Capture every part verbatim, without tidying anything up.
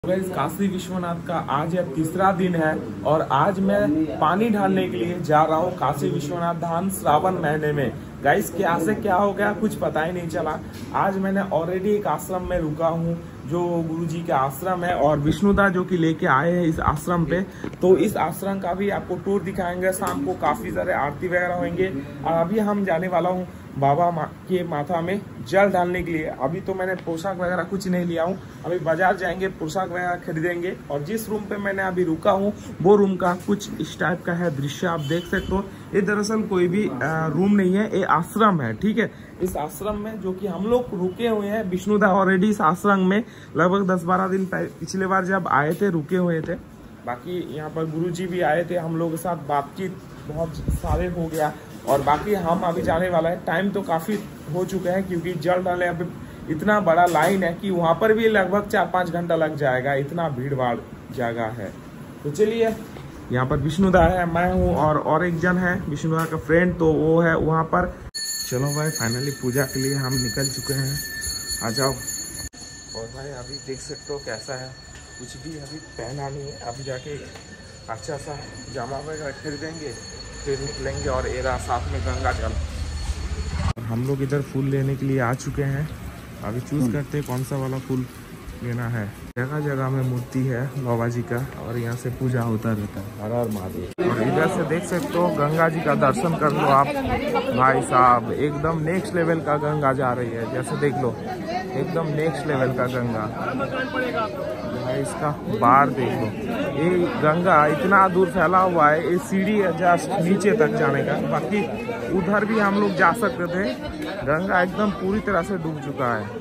Guys Kashi Vishwanath का आज यह तीसरा दिन है और आज मैं पानी ढालने के लिए जा रहा हूँ काशी विश्वनाथ धाम श्रावण महीने में। गाइस क्या से क्या हो गया कुछ पता ही नहीं चला। आज मैंने ऑलरेडी एक आश्रम में रुका हूँ जो गुरुजी का आश्रम है और विष्णुदा जो कि लेके आए हैं इस आश्रम पे, तो इस आश्रम का भी आपको टूर दिखाएंगे। शाम को काफी सारे आरती वगैरह होंगे और अभी हम जाने वाला हूँ बाबा मा, के माथा में जल डालने के लिए। अभी तो मैंने पोशाक वगैरह कुछ नहीं लिया हूँ, अभी बाजार जाएंगे पोशाक वगैरह खरीदेंगे। और जिस रूम पे मैंने अभी रुका हूँ वो रूम का कुछ इस टाइप का है दृश्य, आप देख सकते हो। ये दरअसल कोई भी रूम नहीं है, ये आश्रम है, ठीक है। इस आश्रम में जो कि हम लोग रुके हुए हैं, विष्णुदा ऑलरेडी इस आश्रम में लगभग दस बारह दिन पिछले बार जब आए थे रुके हुए थे। बाकी यहाँ पर गुरुजी भी आए थे, हम लोगों के साथ बातचीत बहुत सारे हो गया। और बाकी हम अभी जाने वाला है, टाइम तो काफी हो चुका है क्योंकि जल डाले अभी इतना बड़ा लाइन है कि वहां पर भी लगभग चार पाँच घंटा लग जाएगा, इतना भीड़ भाड़ जगह है। तो चलिए, यहाँ पर विष्णुदा है, मैं हूँ और और एक जन है विष्णुदा का फ्रेंड, तो वो है वहाँ पर। चलो भाई फाइनली पूजा के लिए हम निकल चुके हैं, आ जाओ। और भाई अभी देख सकते हो कैसा है, कुछ भी अभी पहना नहीं है, अभी जाके अच्छा सा जामा वगैरह खरीदेंगे फिर निकलेंगे। और एरा साथ में गंगा जल। हम लोग इधर फूल लेने के लिए आ चुके हैं, अभी चूज करते हैं कौन सा वाला फूल लेना है। जगह जगह में मूर्ति है बाबा जी का और यहाँ से पूजा होता रहता है। हर हर महादेव। और इधर से देख सकते हो गंगा जी का दर्शन कर लो आप भाई साहब, एकदम नेक्स्ट लेवल का गंगा जा रही है, जैसे देख लो एकदम नेक्स्ट लेवल का गंगा भाई। इसका बार देख लो, ये गंगा इतना दूर फैला हुआ है, ये सीढ़ी है जस्ट नीचे तक जाने का। बाकी उधर भी हम लोग जा सकते थे, गंगा एकदम पूरी तरह से डूब चुका है।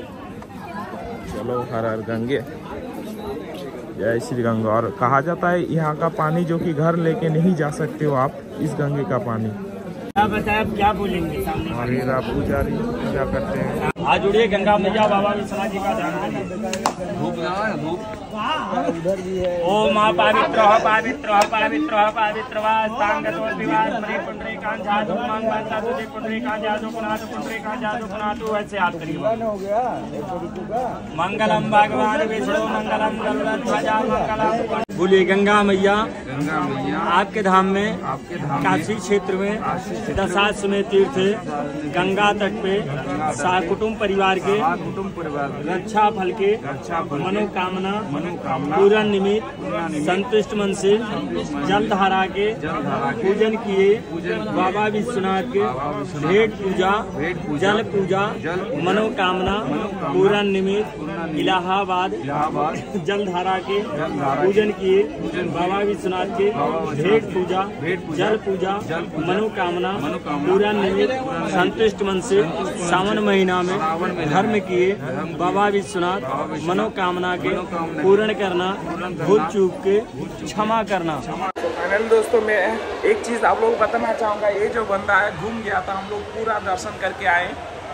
चलो हर हर गंगे, जय श्री गंगा। और कहा जाता है यहाँ का पानी जो कि घर लेके नहीं जा सकते हो आप, इस गंगे का पानी। क्या बताए आप क्या बोलेंगे सामने? और ये पुजारी पूजा करते हैं। आज जुड़िए गंगा मैया बाबा विश्वनाथ जी का ध्यान उधर भी है। ओम पवित्र पवित्र पवित्र पवित्र वास्तांगतो विवाद पुंडरीकांत जादू मंगलता तुझे पुंडरीकांत जादू पुनातु पुंडरीकांत जादू पुनातु। ऐसे याद करिए। हो गया एक तरीके का। मंगलम भगवान विष्णु मंगलम गरुड़ध्वजा मंगलम। बोलिए गंगा मैया, गंगा मैया आपके धाम में, आपके धाम काशी क्षेत्र में दशाश्वमेध तीर्थ गंगा तट पे कुटुम्ब परिवार के कुटुम्ब परिवार रक्षा फल के रक्षा फल के मनोकामना मनोकामना पूर्ण निमित्त संतुष्ट मन से जल धारा के पूजन किए बाबा विश्वनाथ के भेंट पूजा जल पूजा मनोकामना पूर्ण निमित्त इलाहाबाद जल धारा के पूजन किए बाबा विश्वनाथ के भेंट पूजा जल पूजा मनोकामना पूर्ण निमित्त संतुष्ट मन से सावन महीना में धर्म किए बाबा विश्वनाथ मनोकामना के पूर्ण करना, भूल चूक के क्षमा करना। फाइनल दोस्तों मैं एक चीज आप लोगों को बताना चाहूंगा, ये जो बंदा है घूम गया था, हम लोग पूरा दर्शन करके आए,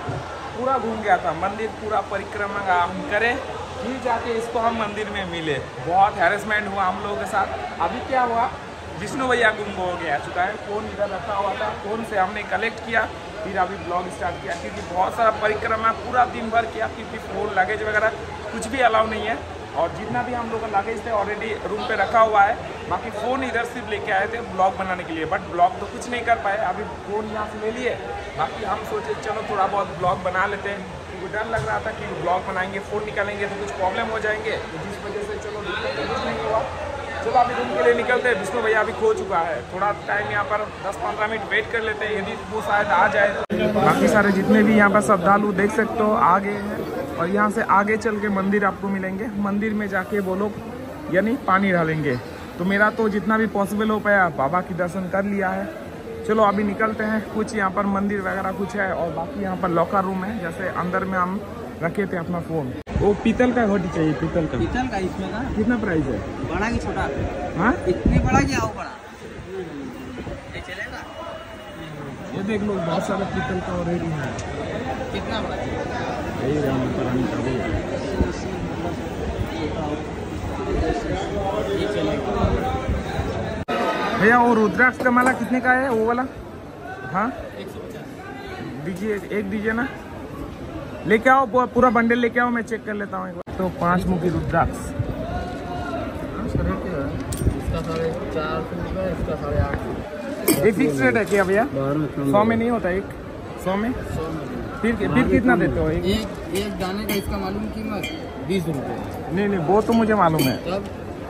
पूरा घूम गया था मंदिर, पूरा परिक्रमा हम करें फिर जाके इसको हम मंदिर में मिले। बहुत हैरेसमेंट हुआ हम लोगों के साथ। अभी क्या हुआ, विष्णु भैया गुम हो गया चुका है, फोन इधर रखा हुआ था, फोन से हमने कलेक्ट किया, फिर अभी ब्लॉग स्टार्ट किया क्योंकि बहुत सारा परिक्रमा पूरा दिन भर किया क्योंकि फोन लगेज वगैरह कुछ भी अलाउ नहीं है। और जितना भी हम लोग का लगेज थे ऑलरेडी रूम पे रखा हुआ है, बाकी फ़ोन इधर सिर्फ लेके आए थे ब्लॉग बनाने के लिए, बट ब्लॉग तो कुछ नहीं कर पाए। अभी फ़ोन यहाँ से ले लिए, बाकी हम सोचे चलो थोड़ा बहुत ब्लॉग बना लेते हैं क्योंकि डर लग रहा था कि ब्लॉग बनाएंगे फ़ोन निकालेंगे तो कुछ प्रॉब्लम हो जाएंगे, तो जिस वजह से चलो कुछ नहीं हुआ। चलो अभी रूम के लिए निकलते हैं। विष्णु भैया अभी खो चुका है, थोड़ा टाइम यहाँ पर दस पंद्रह मिनट वेट कर लेते हैं, यदि वो शायद आ जाए तो। बाकी सारे जितने भी यहाँ पर श्रद्धालु देख सकते हो आगे हैं और यहाँ से आगे चल के मंदिर आपको मिलेंगे। मंदिर में जाके वो लोग यानी पानी डालेंगे। तो मेरा तो जितना भी पॉसिबल हो पाया बाबा की दर्शन कर लिया है। चलो अभी निकलते हैं। कुछ यहाँ पर मंदिर वगैरह कुछ है और बाकी यहाँ पर लॉकर रूम है, जैसे अंदर में हम रखे थे अपना फोन। वो पीतल का घोटी चाहिए, पीतल का। पीतल का इसमें का कितना प्राइस है? बड़ा की छोटा? हाँ इतनी बड़ा क्या हो बड़ा ये चलेगा? ये देख लो बहुत सारा पीतल का ऑलरेडी है। कितना बड़ा? यही राम करानी का ये चलेगा भैया। वो रुद्राक्ष का माला कितने का है वो वाला? हाँ दीजिए, एक दीजिए ना, लेके आओ पूरा बंडल लेके आओ, मैं चेक कर लेता हूँ एक बार। तो पांच मुखी रुद्राक्ष इसका रेट क्या है? इसका साढ़े चार सौ रुपये, इसका साढ़े आठ सौ। ये फिक्स रेट है क्या भैया? सौ में नहीं होता एक? सौ में? फिर फिर कितना देते हो? एक एक दाने का इसका मालूम कीमत बीस रुपये। नहीं नहीं वो तो मुझे मालूम है। तब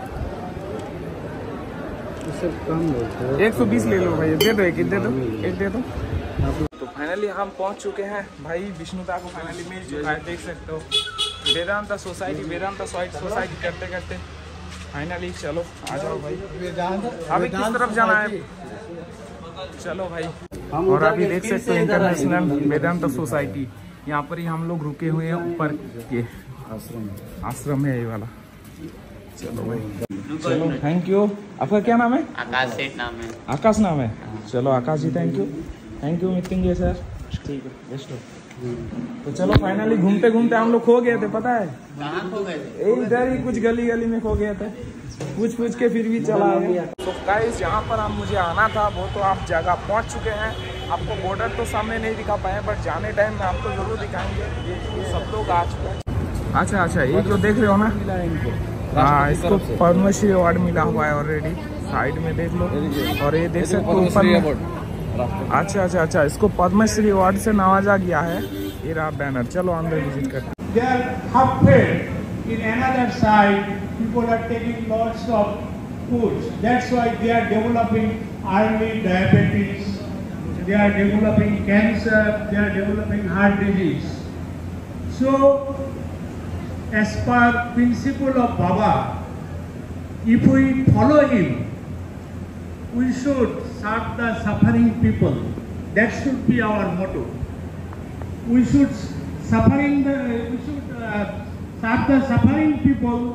इससे कम एक सौ बीस ले लो भाई, दे दो एक दे दो एक दे दो। तो फाइनली हम पहुंच चुके हैं भाई, विष्णुता को फाइनली मिल चुका है, देख सकते हो। वेदांता सोसाइटी वेदांता सोसाइटी करते करते फाइनली चलो आ जाओ भाई। अभी किस तरफ जाना है? चलो भाई। और अभी देख सकते हो इंटरनेशनल वेदांता सोसाइटी, यहाँ पर ही हम लोग रुके हुए हैं। ऊपर ये आश्रम आश्रम है ये वाला। चलो भाई चलो, थैंक यू। आपका क्या नाम है? आकाश सेठ नाम है। आकाश नाम है। चलो Akash ji thank you, thank you मिलेंगे सर। ठीक है बेस्ट हो। तो चलो फाइनली घूमते घूमते हम लोग खो गए थे, पता है? कहाँ खो गए थे? इधर ही कुछ गली गली में खो गए थे, पूछ पूछ के फिर भी चला गया। तो गाइस जहाँ पर हम मुझे आना था वो तो आप जगह पहुँच चुके हैं। आपको बॉर्डर तो सामने नहीं दिखा पाए, बट जाने टाइम में आपको जरूर दिखाएंगे। ये, ये सब लोग आ चुके हैं। अच्छा अच्छा, ये जो देख रहे हो ना, हाँ इसको पद्मश्री अवार्ड मिला हुआ है ऑलरेडी। साइड में देख लो, और ये देख सकते हो ऊपर में। अच्छा अच्छा अच्छा, इसको पद्मश्री अवार्ड से नवाजा गया है। ये रहा बैनर। चलो अंदर विजिट करते हैं। They are half fed. In another side, people are taking lots of foods. That's why they are developing early diabetes. They are developing cancer. They are developing heart disease. So, as per principle of Baba, if we follow him, we should serve the suffering people. That should be our motto. We should suffering the we should uh, serve the suffering people.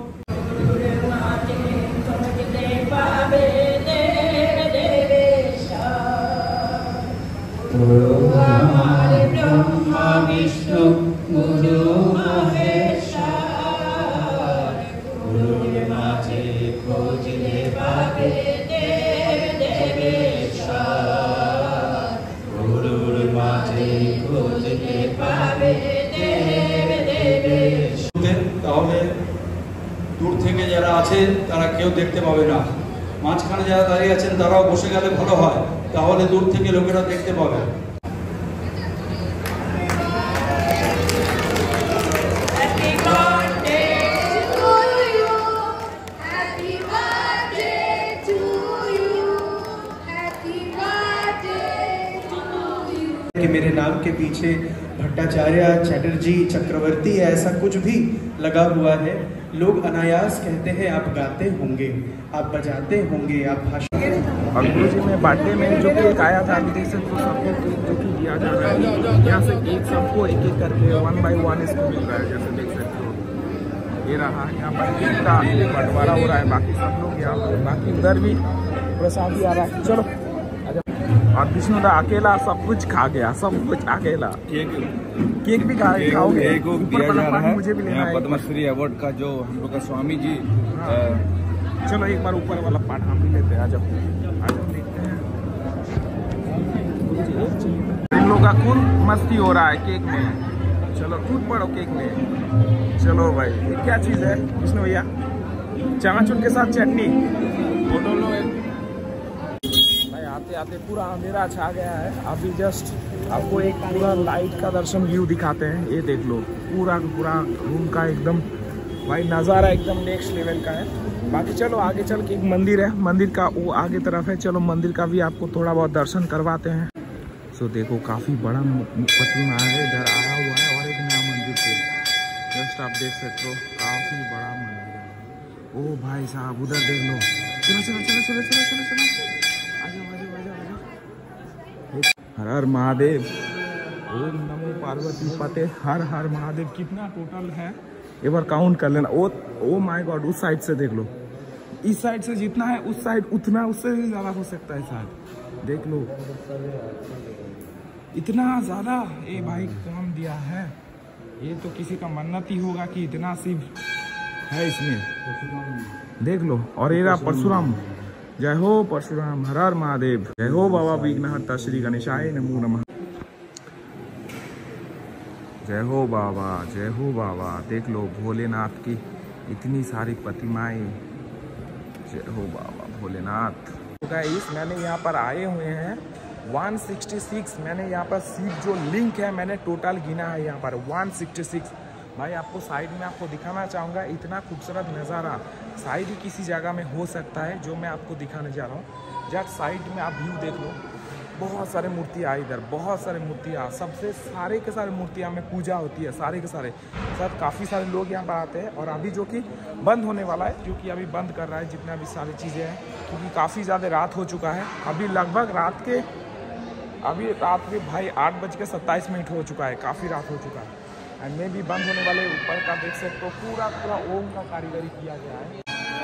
তাহলে দূর থেকে যারা আছে তারা কেউ দেখতে পাবে না, মাঝখানে যারা দাঁড়িয়ে আছেন তারাও বসে গেলে ভালো হয়, তাহলে দূর থেকে লোকেরা দেখতে পাবে। कि मेरे नाम के पीछे भट्टाचार्य, चटर्जी, चक्रवर्ती ऐसा कुछ भी लगा हुआ है। लोग अनायास कहते हैं आप गाते होंगे, आप बजाते होंगे, आप भाषण। और गुरुजी में बर्थडे में जो केक आया था, अभी देख सकते हो सबको केक जो कि दिया जा रहा है। यहाँ से केक सबको एक एक करके वन बाई वन इसको मिल रहा है, जैसे देख सकते हो। ये रहा यहाँ पर केक का बंटवारा हो रहा है, बाकी सब लोग यहाँ पर, बाकी उधर भी प्रसाद भी आ रहा है। चलो। और विष्णुदा अकेला सब कुछ खा गया, सब कुछ अकेला। केक केक भी खा खाओगे? केक दिया जा रहा है मुझे भी लेना है। पद्मश्री अवार्ड का जो हम लोग का स्वामी जी। हाँ। चलो एक बार ऊपर वाला पार्ट हम भी लेते हैं। आ जाओ आ जाओ, देखते हैं। इन लोगों का खूब मस्ती हो रहा है केक में। चलो कूद पड़ो केक में। चलो भाई, ये क्या चीज़ है विष्णु भैया? चनाचूर के साथ चटनी। आते आते पूरा अंधेरा छा गया है। अभी जस्ट आपको एक पूरा लाइट का दर्शन व्यू दिखाते हैं। ये देख लो, पूरा पूरा रूम का एकदम भाई नज़ारा एकदम नेक्स्ट लेवल का है। बाकी चलो आगे चल के एक मंदिर है, मंदिर का वो आगे तरफ है। चलो मंदिर का भी आपको थोड़ा बहुत दर्शन करवाते हैं। सो देखो काफ़ी बड़ा प्रतिमा है, इधर आया हुआ है। और एक नया मंदिर पे जस्ट आप देख सकते हो, काफ़ी बड़ा मंदिर है। ओ भाई साहब उधर देख लो। चलो चलो चलो चलो चलो चलो चलो हर हर महादेव, ओम नमो पार्वती पते, हर हर महादेव। कितना टोटल है एक बार काउंट कर लेना। ओ ओ माय गॉड, उस साइड से देख लो, इस साइड से जितना है उस साइड उतना, उससे भी ज्यादा हो सकता है शायद। देख लो इतना ज्यादा। ए भाई कौन दिया है? ये तो किसी का मन्नत ही होगा कि इतना शिव है इसमें। देख लो। और ये रहा परशुराम। जय हो परशुराम, हर हर महादेव। जय हो बाबा विघ्नहर्ता श्री गणेशाय नमो नमः। जय हो बाबा, जय हो बाबा। देख लो भोलेनाथ की इतनी सारी प्रतिमाएं। जय हो बाबा भोलेनाथ। तो गाइस मैंने यहाँ पर आए हुए हैं एक सौ छियासठ। मैंने यहाँ पर सीट जो लिंक है मैंने टोटल गिना है यहाँ पर एक सौ छियासठ। भाई आपको साइड में आपको दिखाना चाहूँगा, इतना खूबसूरत नज़ारा शायद ही किसी जगह में हो सकता है जो मैं आपको दिखाने जा रहा हूँ। जस्ट साइड में आप व्यू देख लो, बहुत सारे मूर्तियाँ इधर, बहुत सारे मूर्तियाँ, सबसे सारे के सारे मूर्तियाँ में पूजा होती है, सारे के सारे सब काफ़ी सारे लोग यहाँ पर आते हैं। और अभी जो कि बंद होने वाला है, जो कि अभी बंद कर रहा है जितना भी सारी चीज़ें हैं, क्योंकि काफ़ी ज़्यादा रात हो चुका है। अभी लगभग रात के अभी रात के भाई आठ बज के सत्ताईस मिनट हो चुका है, काफ़ी रात हो चुका है। एंड में भी बंद होने वाले ऊपर का देख सकते हो, पूरा पूरा ओम का कारीगरी किया गया है।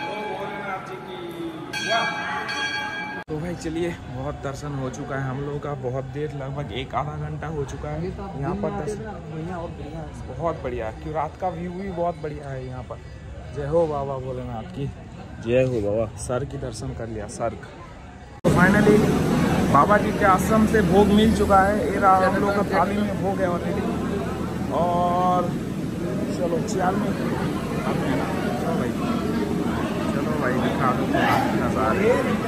तो भाई चलिए, बहुत दर्शन हो चुका है हम लोगों का, बहुत देर लगभग एक आधा घंटा हो चुका है यहाँ पर दर्शन। बहुत बढ़िया, क्यों रात का व्यू भी बहुत बढ़िया है यहाँ पर। जय हो बाबा भोलेनाथ की, जय हो बाबा। सर की दर्शन कर लिया, सर। तो फाइनली बाबा जी के आश्रम से भोग मिल चुका है। ये रहा हम लोग का थाली में भोग है ऑलरेडी। और चलो चाल में चलो भाई, चलो भाई दिखा दो नज़ारे।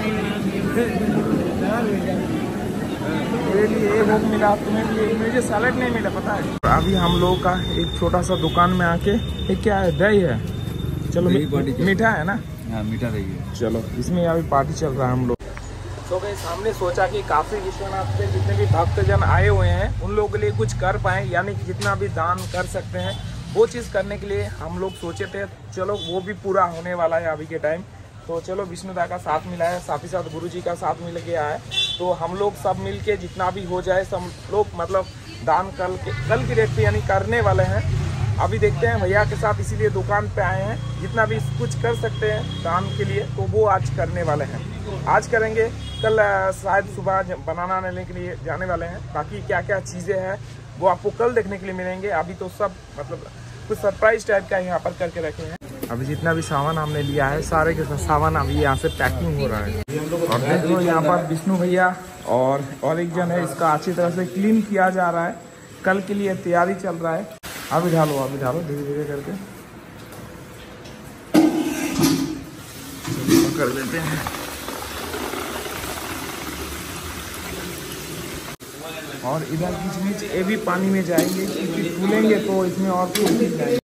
मेरे लिए ये भोग मिला, तुम्हें भी मुझे सैलेड नहीं मिला, पता है। अभी हम लोग का एक छोटा सा दुकान में आके, ये क्या है, दही है, चलो मीठा है ना, हाँ मीठा दही है। चलो इसमें अभी पार्टी चल रहा है हम लोग। तो भाई सामने सोचा कि काशी विश्वनाथ पे जितने भी भक्तजन आए हुए हैं उन लोगों के लिए कुछ कर पाएँ, यानी कि जितना भी दान कर सकते हैं वो चीज़ करने के लिए हम लोग सोचे थे। चलो वो भी पूरा होने वाला है अभी के टाइम। तो चलो विष्णुदा का साथ मिला है, साथ ही साथ गुरुजी का साथ मिल गया है। तो हम लोग सब मिल के जितना भी हो जाए सब लोग मतलब दान कल के कल की डेट पे यानी करने वाले हैं। अभी देखते हैं भैया के साथ, इसीलिए दुकान पे आए हैं। जितना भी कुछ कर सकते हैं दान के लिए तो वो आज करने वाले हैं, आज करेंगे। कल शायद सुबह बनाना लेने के लिए जाने वाले हैं। बाकी क्या क्या चीज़ें हैं वो आपको कल देखने के लिए मिलेंगे। अभी तो सब मतलब कुछ सरप्राइज टाइप का यहाँ पर करके रखे हैं। अभी जितना भी सामान हमने लिया है सारे के सामान अभी यहाँ से पैकिंग हो रहा है। और देख लो यहाँ पर विष्णु भैया और और एक जन है, इसका अच्छी तरह से क्लीन किया जा रहा है। कल के लिए तैयारी चल रहा है। अभी ढालो अभी ढालो धीरे धीरे करके कर देते हैं। और इधर बीच बीच ये भी पानी में जाएंगे, क्योंकि फूलेंगे तो इसमें और फूल जाएंगे।